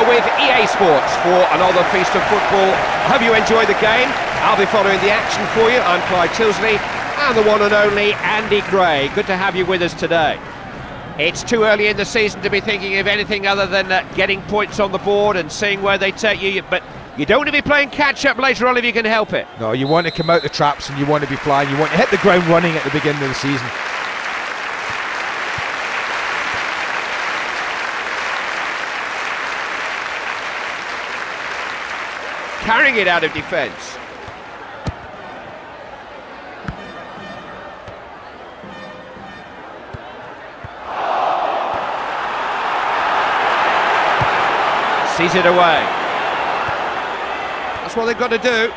with EA Sports for another feast of football. I hope you enjoy the game. I'll be following the action for you. I'm Clyde Tilsley and the one and only Andy Gray. Good to have you with us today. It's too early in the season to be thinking of anything other than getting points on the board and seeing where they take you, but you don't want to be playing catch-up later on if you can help it. No, you want to come out the traps and you want to be flying. You want to hit the ground running at the beginning of the season. Carrying it out of defence. Sees it away. That's what they've got to do.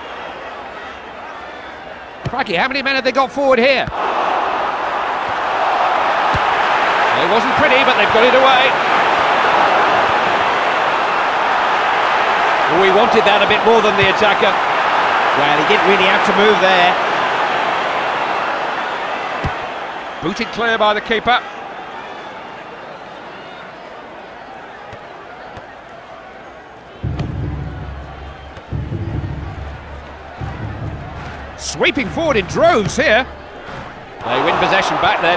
Crikey, how many men have they got forward here? Well, it wasn't pretty, but they've got it away. We wanted that a bit more than the attacker. Well, he didn't really have to move there. Booted clear by the keeper. Sweeping forward in droves here. They win possession back then.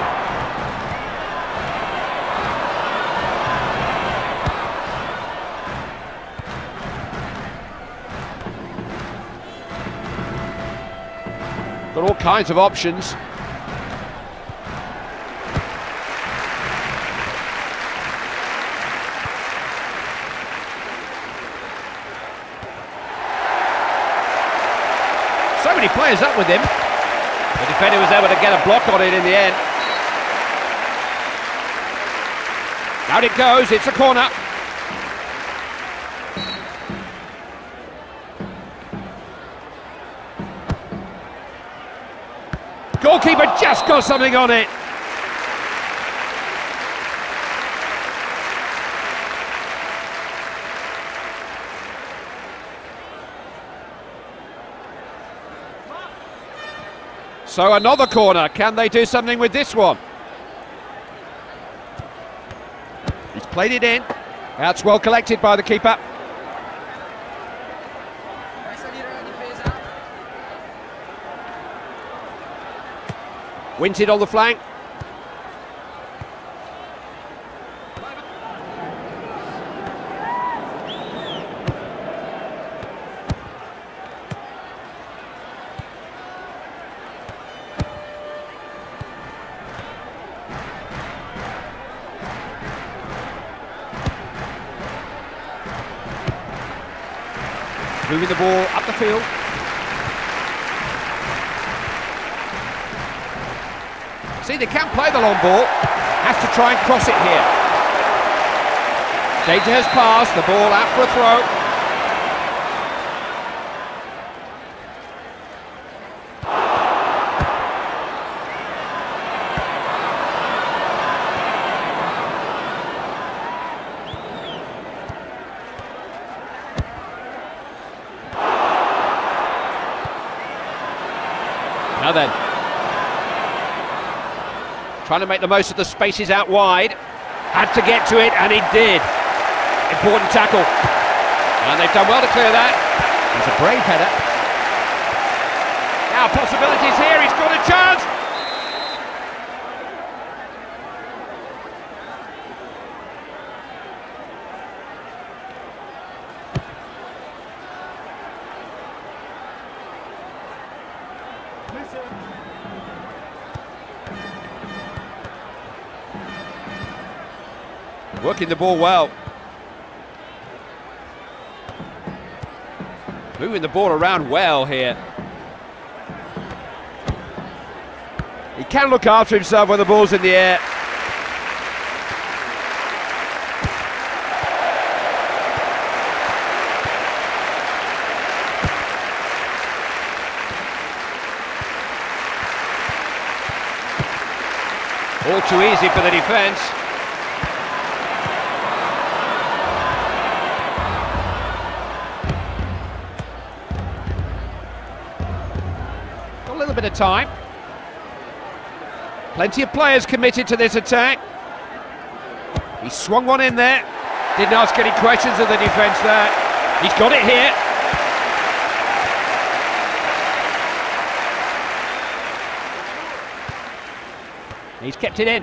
Got all kinds of options. So many players up with him. The defender was able to get a block on it in the end. Out it goes, it's a corner. Goalkeeper just got something on it. So another corner. Can they do something with this one? He's played it in. That's well collected by the keeper. Wins it on the flank. Moving the ball up the field. See, they can't play the long ball. Has to try and cross it here. Danger has passed, the ball out for a throw. Now then. Trying to make the most of the spaces out wide. Had to get to it, and he did. Important tackle. And they've done well to clear that. It's a brave header. Now possibilities here, he's got a chance. Working the ball well. Moving the ball around well here. He can look after himself when the ball's in the air. All too easy for the defence. Got a little bit of time. Plenty of players committed to this attack. He swung one in there. Didn't ask any questions of the defence there. He's got it here. He's kept it in.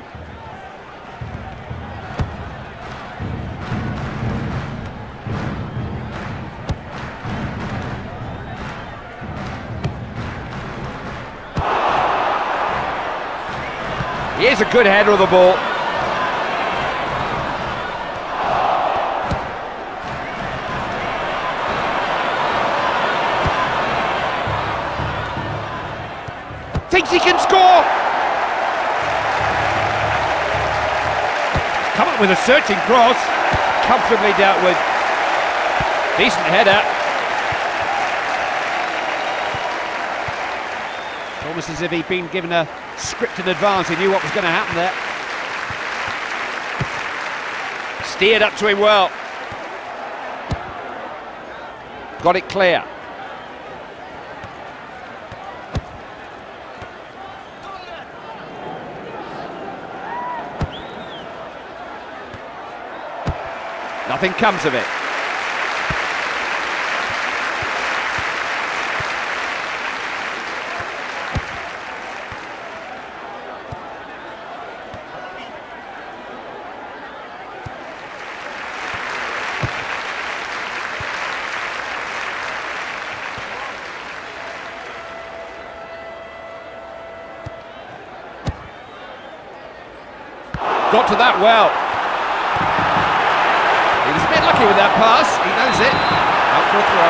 Here's a good header of the ball. Thinks he can score! He's come up with a searching cross. Comfortably dealt with. Decent header. Almost as if he'd been given a script in advance. He knew what was going to happen there. Steered up to him well. Got it clear. Nothing comes of it. Got to that well. He was a bit lucky with that pass. He knows it. Out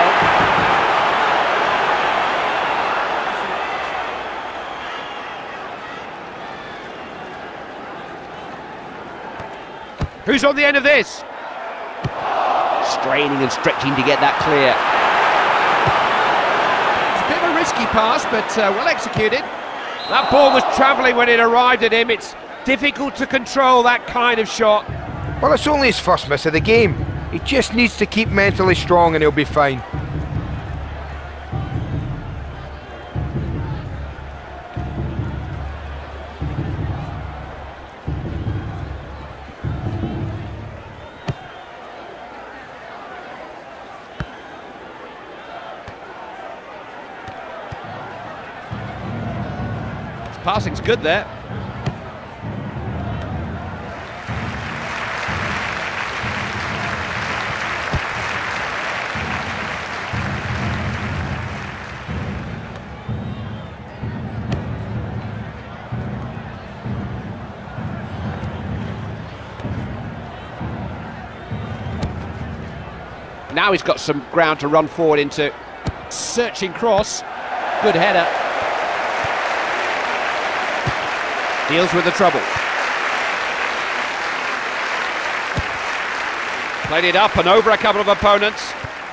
for a throw. Who's on the end of this? Straining and stretching to get that clear. It's a bit of a risky pass, but well executed. That ball was travelling when it arrived at him. It's difficult to control that kind of shot. Well, it's only his first miss of the game. He just needs to keep mentally strong and he'll be fine. His passing's good there. Now he's got some ground to run forward into. Searching cross. Good header. Deals with the trouble. Played it up and over a couple of opponents.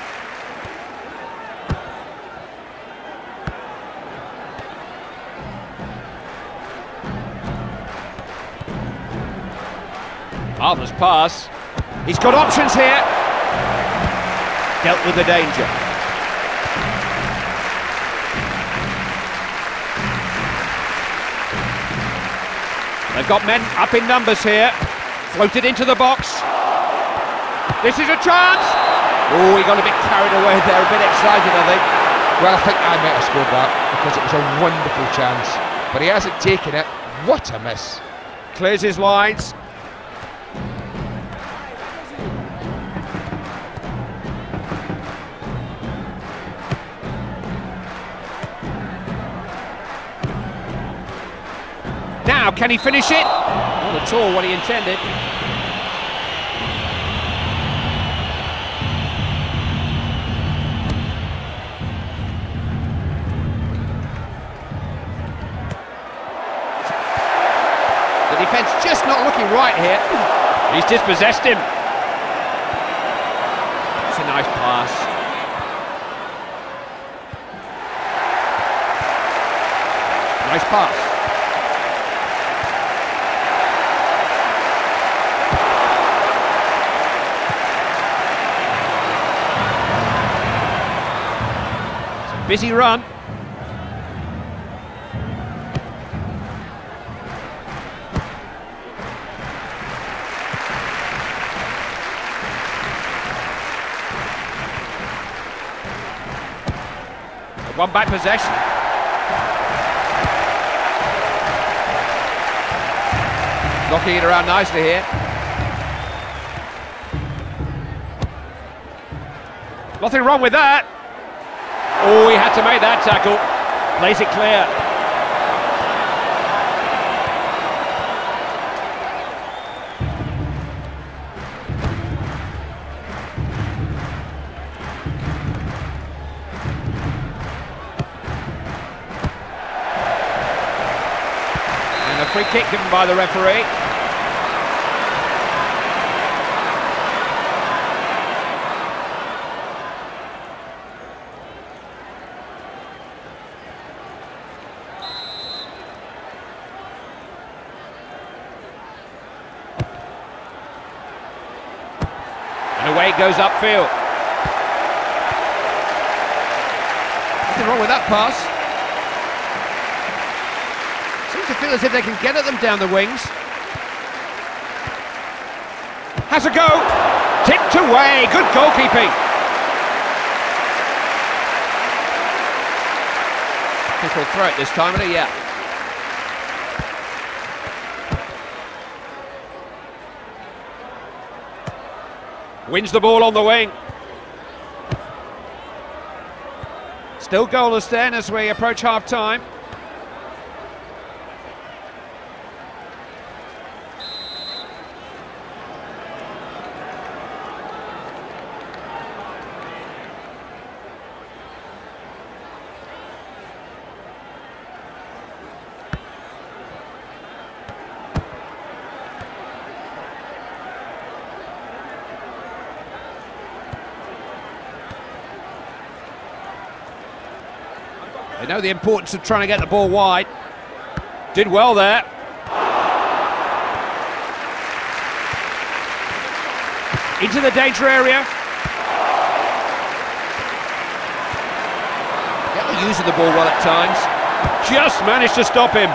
Marvellous pass. He's got options here. Dealt with the danger. They've got men up in numbers here. Floated into the box. This is a chance! Oh, he got a bit carried away there, a bit excited, I think. Well, I think I might have scored that because it was a wonderful chance. But he hasn't taken it. What a miss. Clears his lines. Now, can he finish it? Not at all what he intended. The defence just not looking right here. He's dispossessed him. That's a nice pass. Nice pass. Busy run. won back possession. Knocking it around nicely here. Nothing wrong with that. Oh, he had to make that tackle. Plays it clear. And a free kick given by the referee. And away it goes upfield. Nothing wrong with that pass. Seems to feel as if they can get at them down the wings. Has a go. Tipped away. Good goalkeeping. I think he'll throw it this time, will he? Yeah. Wins the ball on the wing. Still goalless then as we approach half-time. They know the importance of trying to get the ball wide. Did well there. Into the danger area. Yeah, using the ball well at times. Just managed to stop him.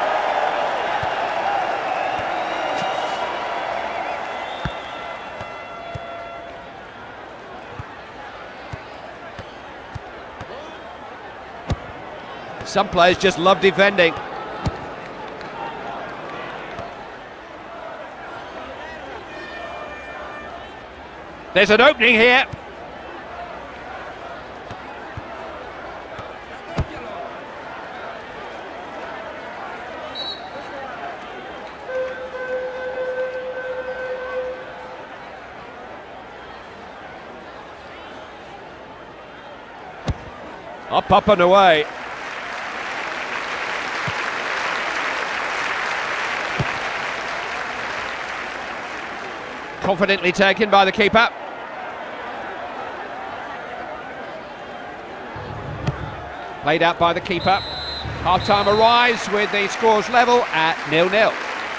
Some players just love defending. There's an opening here. Up and away. Confidently taken by the keeper. Played out by the keeper. Half-time arrives with the scores level at 0-0.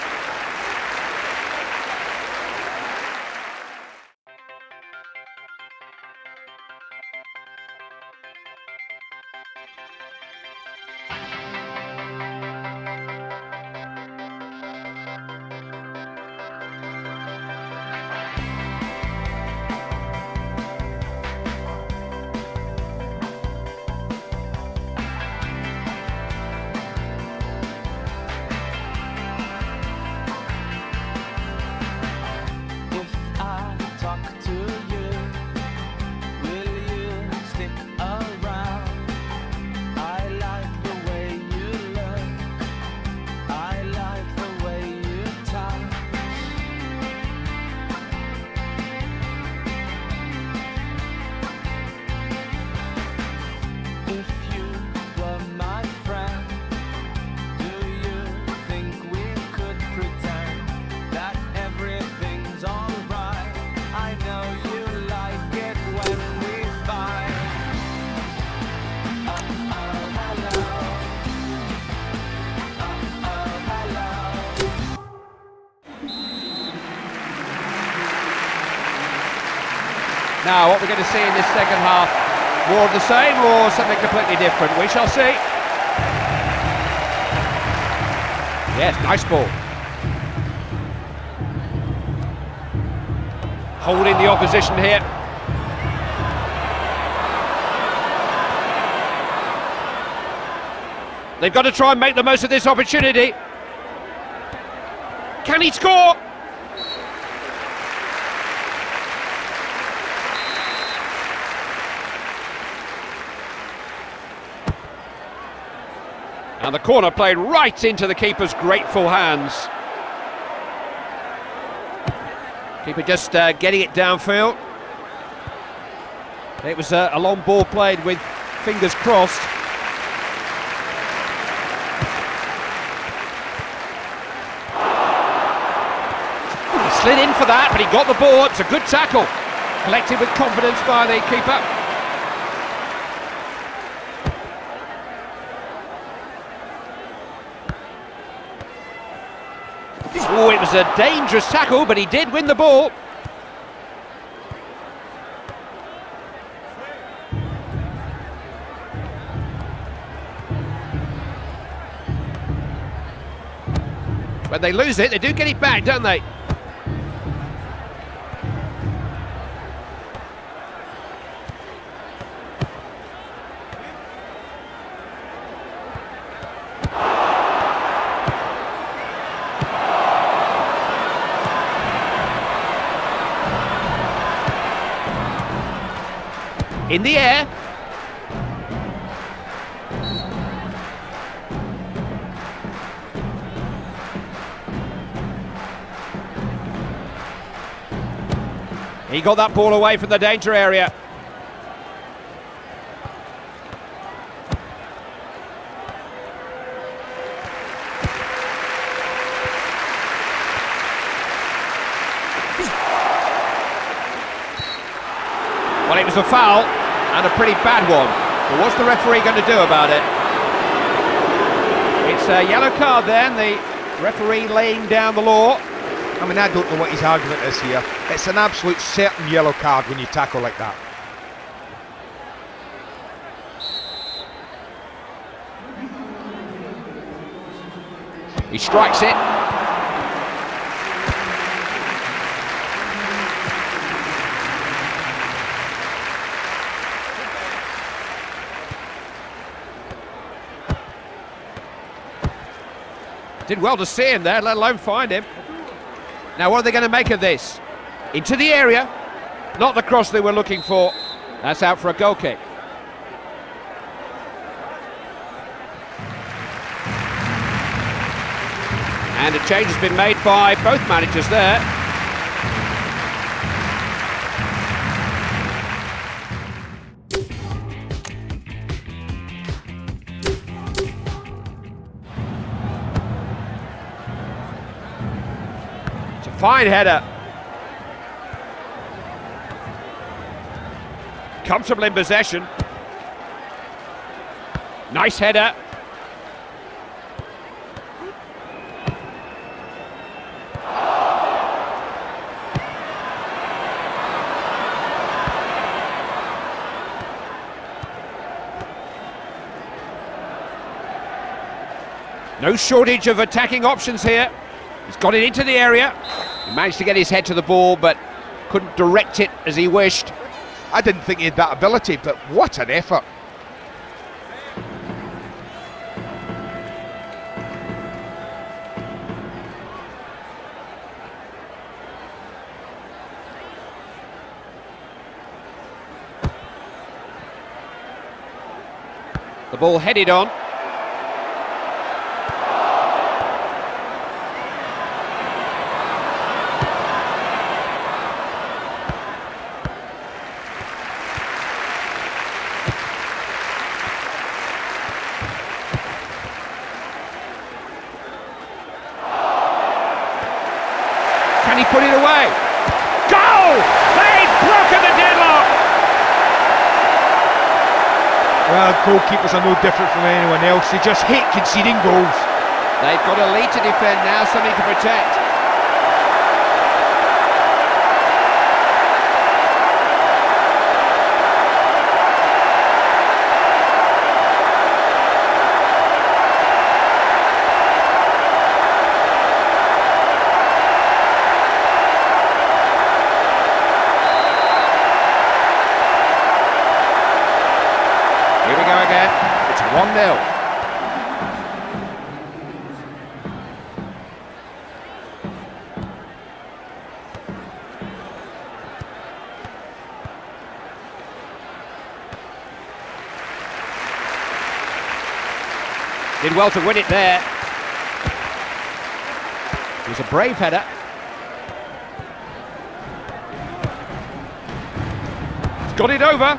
Now, what we're going to see in this second half, more of the same or something completely different? We shall see. Yes, nice ball. Holding the opposition here. They've got to try and make the most of this opportunity. Can he score? And the corner played right into the keeper's grateful hands. Keeper just getting it downfield. It was a long ball played with fingers crossed. He slid in for that, but he got the ball. It's a good tackle. Collected with confidence by the keeper. Oh, it was a dangerous tackle, but he did win the ball. When they lose it, they do get it back, don't they? In the air. He got that ball away from the danger area. Well, it was a foul, and a pretty bad one. But what's the referee going to do about it? It's a yellow card then, the referee laying down the law. I mean, I don't know what his argument is here. It's an absolute certain yellow card when you tackle like that. He strikes it. Did well to see him there, let alone find him. Now what are they going to make of this? Into the area. Not the cross they were looking for. That's out for a goal kick. And a change has been made by both managers there. Fine header. Comfortable in possession. Nice header. No shortage of attacking options here. He's got it into the area. He managed to get his head to the ball, but couldn't direct it as he wished. I didn't think he had that ability, but what an effort. The ball headed on. Can he put it away? Goal! They've broken the deadlock! Well, goalkeepers are no different from anyone else. They just hate conceding goals. They've got a lead to defend now, something to protect. Here we go again. It's 1-0. Did well to win it there. It was a brave header. He's got it over.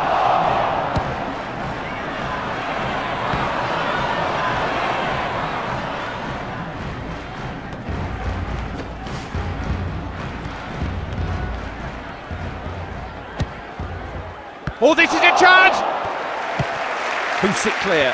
Oh, this is a chance! Hoops it clear.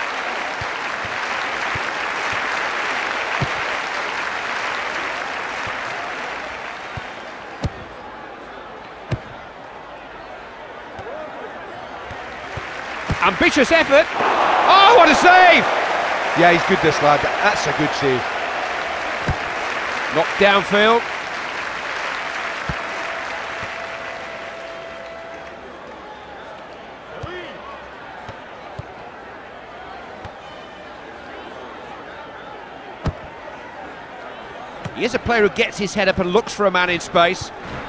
Ambitious effort. Oh, what a save! Yeah, he's good, this lad. That's a good save. Knocked downfield. He is a player who gets his head up and looks for a man in space.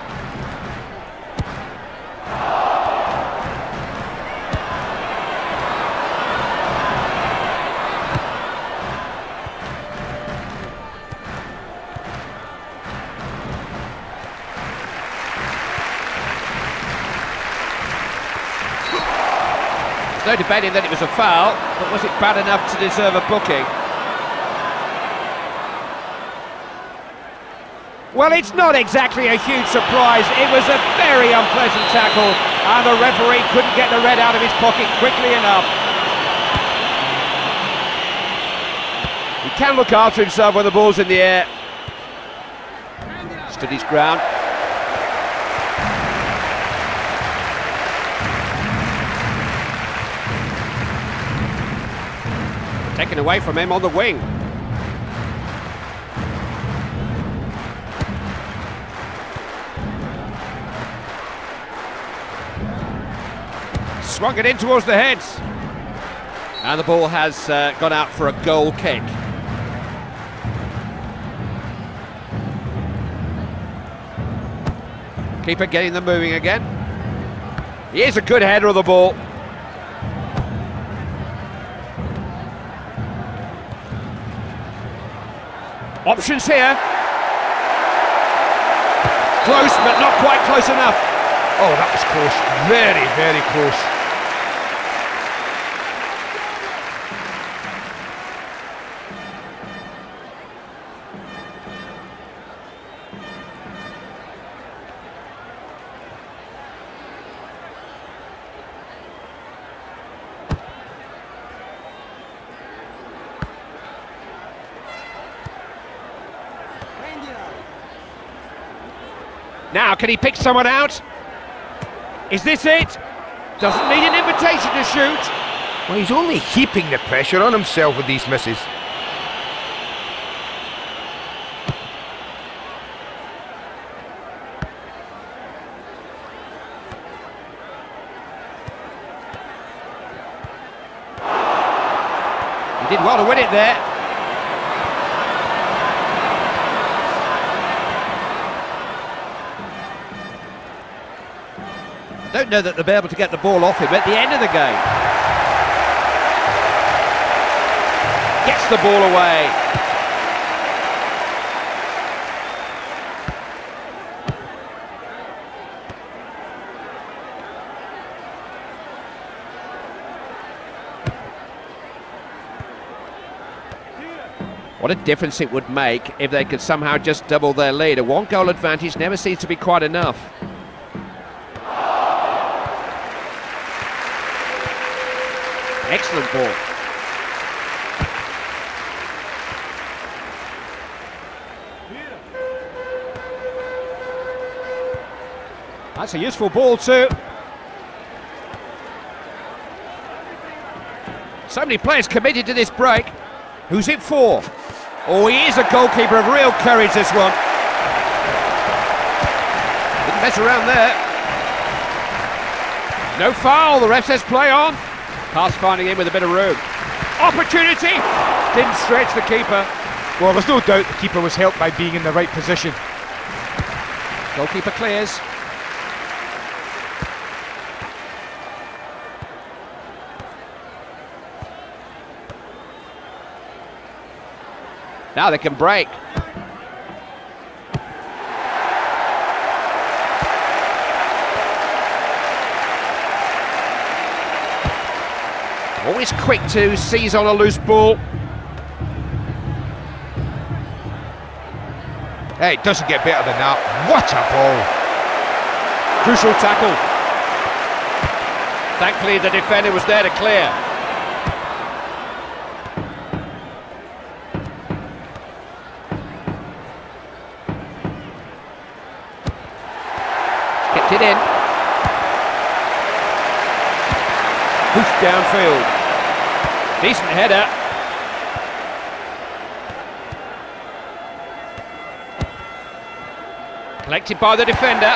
No debating that it was a foul, but was it bad enough to deserve a booking? Well, it's not exactly a huge surprise. It was a very unpleasant tackle, and the referee couldn't get the red out of his pocket quickly enough. He can look after himself when the ball's in the air. Stood his ground. Taken away from him on the wing. Swung it in towards the heads. And the ball has gone out for a goal kick. Keeper getting them moving again. He is a good header of the ball. Options here. Close, but not quite close enough. Oh, that was close. Very, very close. Now, can he pick someone out? Is this it? Doesn't need an invitation to shoot. Well, he's only heaping the pressure on himself with these misses. He did well to win it there. I don't know that they'll be able to get the ball off him at the end of the game. Gets the ball away. What a difference it would make if they could somehow just double their lead. A one-goal advantage never seems to be quite enough. Excellent ball. That's a useful ball too. So many players committed to this break. Who's it for? Oh, he is a goalkeeper of real courage, this one. Didn't mess around there. No foul, the ref says play on. Pass finding him with a bit of room. Opportunity! Didn't stretch the keeper. Well, there's no doubt the keeper was helped by being in the right position. Goalkeeper clears. Now they can break. Always quick to seize on a loose ball. Hey, it doesn't get better than that. What a ball! Crucial tackle. Thankfully the defender was there to clear. Kept it in. Pushed downfield. Decent header. Collected by the defender.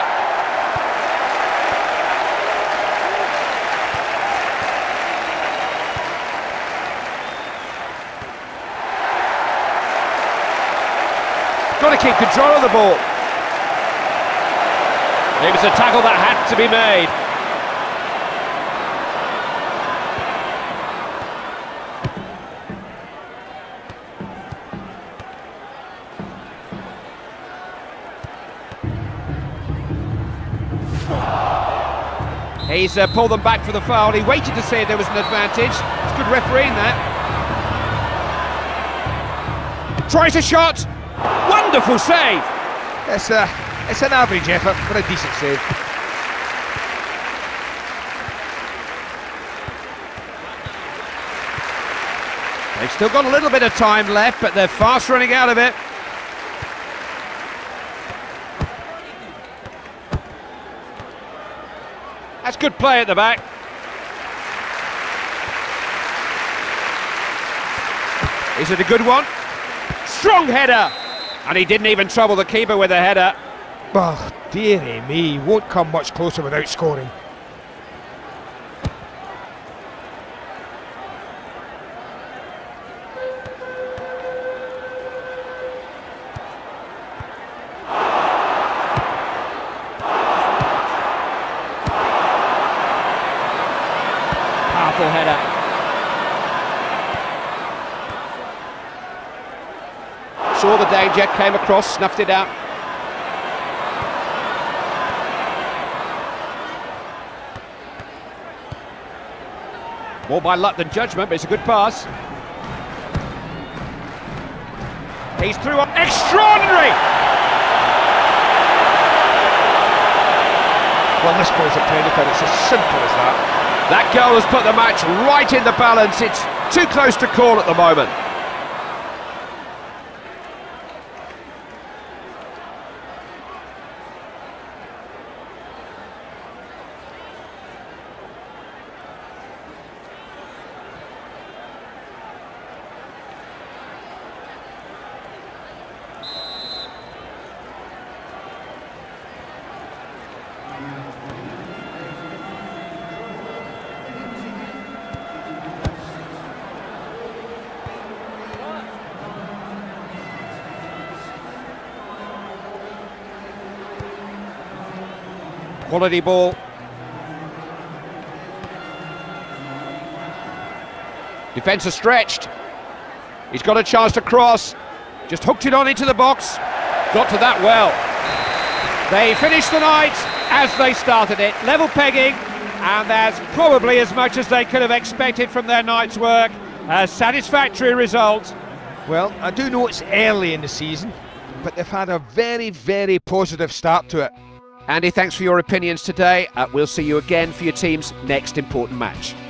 Got to keep control of the ball. It was a tackle that had to be made. He's pulled them back for the foul. He waited to see if there was an advantage. It's good refereeing that. Tries a shot. Wonderful save. It's an average effort, but a decent save. They've still got a little bit of time left, but they're fast running out of it. That's good play at the back. Is it a good one? Strong header! And he didn't even trouble the keeper with a header. Oh, dearie me, won't come much closer without scoring. Powerful header. Saw the danger, came across, snuffed it out. More by luck than judgment, but it's a good pass. He's through on extraordinary! Well, this ball's a clinical, it's as simple as that. That goal has put the match right in the balance. It's too close to call at the moment. Quality ball. Defence is stretched. He's got a chance to cross. Just hooked it on into the box. Got to that well. They finished the night as they started it. Level pegging, and that's probably as much as they could have expected from their night's work. A satisfactory result. Well, I do know it's early in the season, but they've had a very, very positive start to it. Andy, thanks for your opinions today. We'll see you again for your team's next important match.